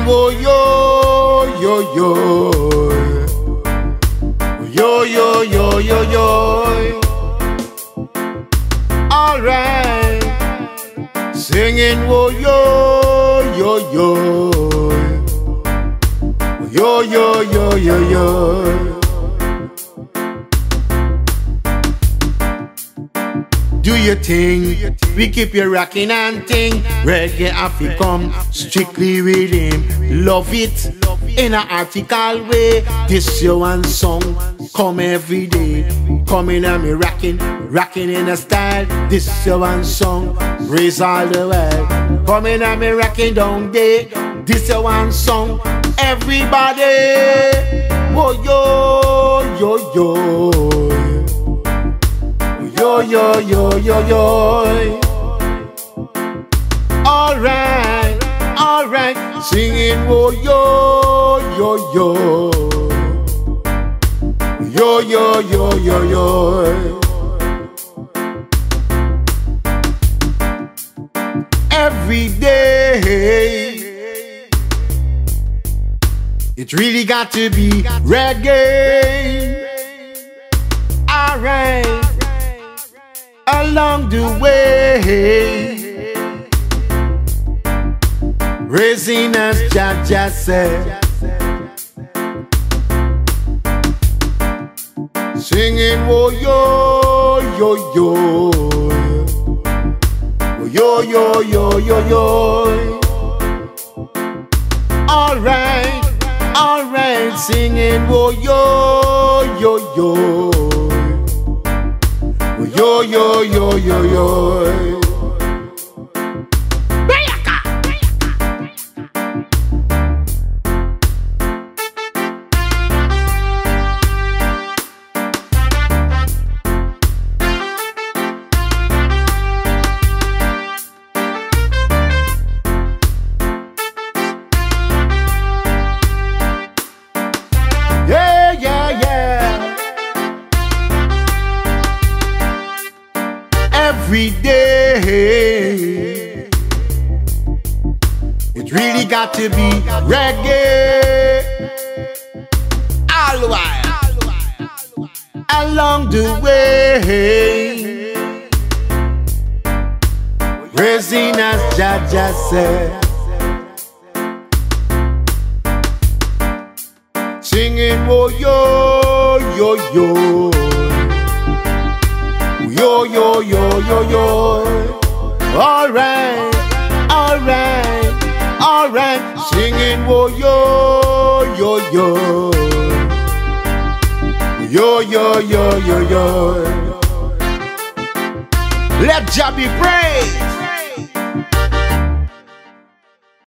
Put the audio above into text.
wo yo yo yo yo yo yo yo yo. All right, singing wo yo yo yo yo yo yo yo yo. Do your thing, we keep you rocking and ting. Reggae Afri come strictly with him. Love it in an article way. This your one song, come every day. Coming and me rocking in a style. This your one song, raise all the world. Coming and me rocking down day. This your one song, everybody. Oh yo yo yo. Yo yo yo yo yo. All right, singing oh yo yo yo yo yo yo yo yo. Every day, it really got to be reggae. All right. Along the way, raising us, Jah said, singing, oh yo yo yo, oh yo yo yo yo yo. All right, singing, oh yo yo yo. Yo yo yo yo yo. Yeah yeah yeah. Every day, it really got to be reggae. All the while, along the way, raising us, Jah said, singing oh yo yo yo. Yo yo yo yo yo. All right, singing oh yo yo yo yo yo yo yo yo. Let Jah be praised.